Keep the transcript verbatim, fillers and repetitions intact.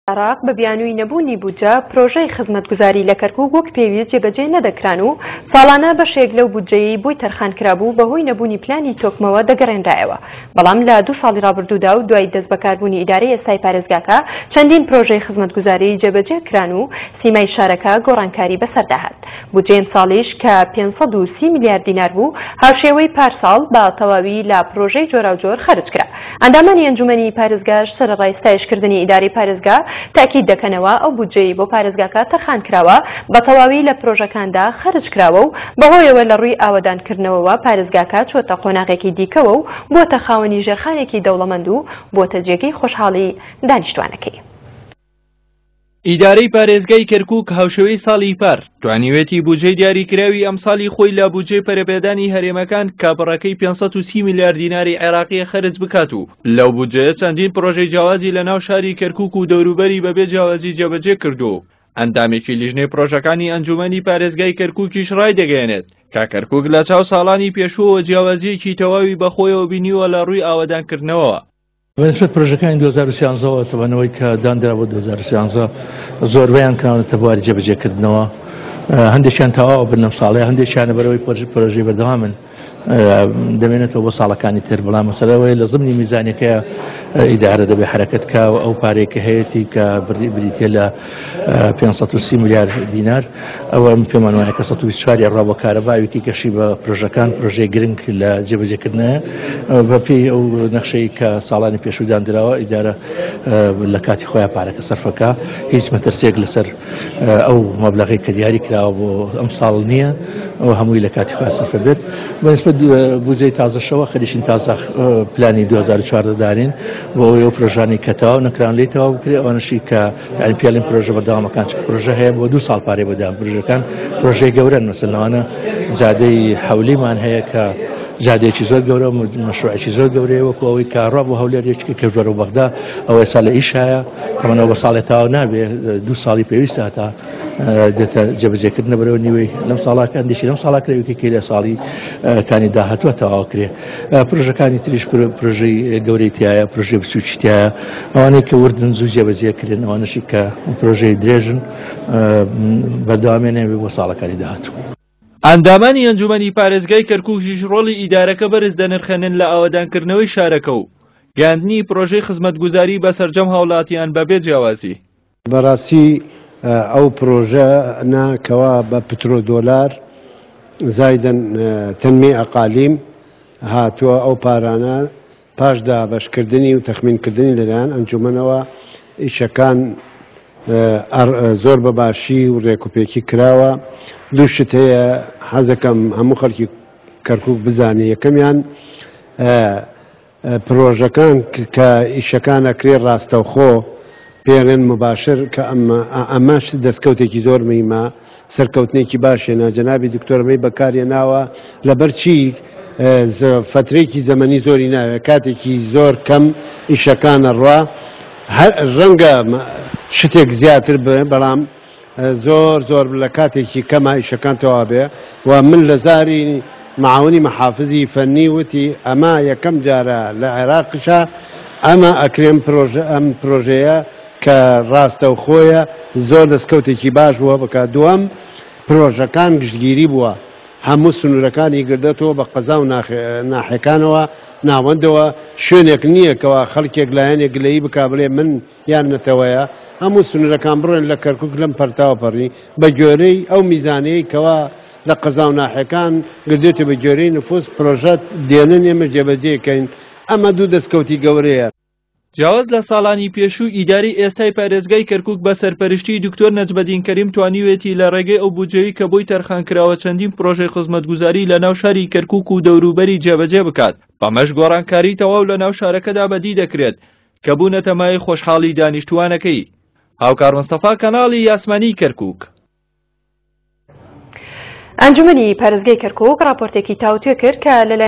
عراق بە بیانووی نەبوونی بودجە پرۆژەی خزمەتگوزاری لە کەرکووک وەک پێویست جێبەجێ نەدەکران و ساڵانە بەشێک لەو بودجەیەی بۆی تەرخانکرابوو بەهۆی نەبوونی پلانی تۆکمەوە دەگەڕێنرایەوە. بەڵام لە دوو ساڵی ڕابردوودا و دوای دەست بەکاربوونی ئیدارەی ئێستای پارێزگاکە چەندین پرۆژەی خزمەتگوزاری جێبەجێ کران و سیمای شارەکە گۆڕانکاری بەسەرداهات. بودجەی ئەمساڵیش کە پێنج سەد و سی میلیارد دینار بوو هاوشێوەی پارساڵ بە تەواوی لە پرۆژەی جۆراوجۆر خەرج کرا. ئەندامانی ئەنجومەنی پارێزگاش سەرەڕای ستایشکردنی ئیدارەی پارێزگا تاکید دەکەنەوە ئەو بودجەی بۆ پارێزگاکە تەرخان کراوە بە تەواوی لە پرۆژەکاندا خەرج کراوە و بەهۆیەوە لە ڕووی ئاوەدانکردنەوەوە پارێزگاکە چۆتە قۆناغێکی دیکەوە و بۆتە خاوەنی ژێرخانێکی دەوڵەمەند و بۆتە جێگەی خۆشحاڵی دانیشتوانەکەی. ئیدارەی پارێزگای کەرکووک هاوشێوەی ساڵی پار توانیوێتی بودجەی دیاریکراوی ئەم ساڵی خۆی لە بودجەی پەرەپێدانی هەرێمەکان کابڕەکەی پێنج سەد و سی میلیارد دیناری عێراقی خەرج بکات و لەو بودجەیە چەندین پرۆژەی جیاوازی لە ناو شاری کەرکووک و دەوروبەری بەبێ جیاوازی جێبەجێ کردو. ئەندامێکی لیژنەی پرۆژەکانی ئەنجومەنی پارێزگای کەرکووکیش ڕای دەگەێنێت کە کەرکووک لە چاو ساڵانی پێشووە جیاوازیەکی تەواوی بەخۆیەوە بینیوە لە ڕووی ئاوەدانکردنەوە. بەنسبەت پرۆژەکانی دوو هەزار و سیانزەوە تەوانەوەی کە دانرا بۆ دوو هەزار و سیانزە زۆربەیان کراونەتە بواری جێبەجێکردنەوە. هەندێکیان تەواو بن ئەم ساڵەیە، هەندێکیانە بەرەوەی پرۆژەی بەردەوامن دەمێنێتەوە بۆ ساڵەکانی تر. بەڵام مەسەلەوەی لە ضمنی میزانیەکەیە ئیدارە دەبێ حرەکەت کاوە ئەو پارەیەکە هەیەی کە بریتێ لە پێنج سەد و سی میلیارد دینار ئەوە پێمان وایە کە سەد و بیست و چوار ڕاو بۆ کارەباوێکی کەشی بە پرۆژەکان پرۆژەی گرنگ لە جێبەجێکردنەوە بە پێی ئەو نەخشەی کە ساڵانی پێشوو دانراوە ئیدارە لە کاتی خۆیان پارەکە سەرفەکە هیچ مەترسێک لەسەر ئەو مەبلەغی کە دیاری کراوە بۆ ئەم ساڵ نییە ئەو هەمووی لە کاتی خۆیان سەرفە بێت. بەنسبەت بودجەی تازەشەوە خەریشین تازە پلانی دوو هەزار و چواردە دارین بۆ ئەو پرۆژانی کە تەواو نەکران لێی تەواو بکرێت ئەوانەشی کە یعنی پیاڵین پرۆژە بەردەوامەکان پرۆژە هەیە بۆ دوو ساڵ پارەی بەدام پرۆژەکان پرۆژەی گەورەن مەسەلەوانە جادەی حەولیمان هەیە کە جادەیەکی زۆر گەورە مەشروعێکی زۆر گەورەیە وەکو ئەوەی کە ڕاب بۆ هەولێرێکی کەژوەر و بەغدا ئەوە ئێستا لە ئیشایە تەمەنەوە بە ساڵی تاوا نابێ دوو ساڵی پێویستە تا دێتە جێبەجێکردنە بەرەوە نیوەی لەم ساڵاکە ئەندێکی لەم ساڵا کراوێکی لە ساڵی کانی داهاتووە تەواو کرێ. پرۆژەکانی تریش پرۆژەی گەورەی تایە پرۆژەی بچووکی تایە ئەوانەی کە وردن زوو جێبەجێکردن ئەوانەشی کە پرۆژەی درێژن بەردەوامێنێ بۆ ساڵەکانی داهاتوو. ئەندامانی ئەنجومەنی پارێزگای کەرکووکیش ڕۆڵی ئیدارەکە بەرز دەنرخێنن لە ئاوەدانکردنەوەی شارەکە و گاندنی پرۆژەی خزمەتگوزاری بەسەرجەم هاوڵاتیان بەبێ جیاوازی. بەڕاستی ئەو پرۆژە ناکەوە بە پترۆ دۆلار زایدەن تەنمی ئەقالیم هاتووە ئەو پارانە پاشدا بەشکردنی و تەخمینکردنی لەلایەن ئەنجومەنەوە ئیشەکان زۆر بەباشی و ڕێکوپێکی کراوە. دوو شت هەیە حەزەکەم هەموو خەڵکی کەرکووک بزانێ. یەکەمیان پرۆژەکان کە ئیشەکان ئەکرێ ڕاستەوخۆ پێڵێن مباشر کە ئەمەش دەستکەوتێکی زۆر مهمە سەرکەوتنێکی باشێنە. جەنابی دکتۆرمەی بەکارهێناوە لەبەر چی فترێکی زەمەنی زۆری ناوێت کاتێکی زۆر کەم ئیشەکانە ڕوا ڕەنگە شتێک زیاتر بێ بەڵام زۆر زۆر لە کاتێکی کەمە ئیشەکان تەوا بێ. و من لە زاری معاونی مەحافزی فەنی وتی ئەمە یەکەم جارە لە عێراقشە ئەمە ئەکرێن ئەم پرۆژەیە کە ڕاستە و خۆیە زۆر دەستکەوتێکی باش بووە بکە. دووەم پرۆژەکان گشتگیری بووە هەموو سنوورەکانی گردێتەوە بە قەزا و ناحەکانەوە ناوەندەوە شوێنێک نییە کەەوە خەڵکێک لایەنێک لەی بک بڵێ من یان نەتەوەیە هەموو سنوورەکان بڕێن لە کەرکووک لەم پەرتاوە پەڕی بە گوێرەی ئەو میزانەیە کەەوە لە قەزا و ناحەکان گردێتە بە گوێرەی نفوس پرۆژەت دێنن ئێمە جێبەجێکەین. ئەمە دوو دەستکەوتی گەورەیە. جیاواز لە ساڵانی پێشوو ئیداری ئێستای پارێزگای کەرکووک بە سەرپەرشتی دکتۆر نەجمەدین کەریم توانیوێتی لە ڕێگەی ئەو بودجەیە کە بۆی تەرخانکراوە چەندین پرۆژەی خزمەتگوزاری لە ناو شاری کەرکووک و دەوروبەری جێبەجێ بکات. بەمەش گۆڕانکاری تەواو لە ناو شارەکەدا بەدی دەکرێت کە بوونەتە مای خۆشحاڵی دانیشتوانەکەی. هاوکار مستەفا کەناڵی یاسمانی کەرکووک. ئەنجومەنی پارێزگای کەرکووک راپۆرتێکی تاوتوێ کرد کە لە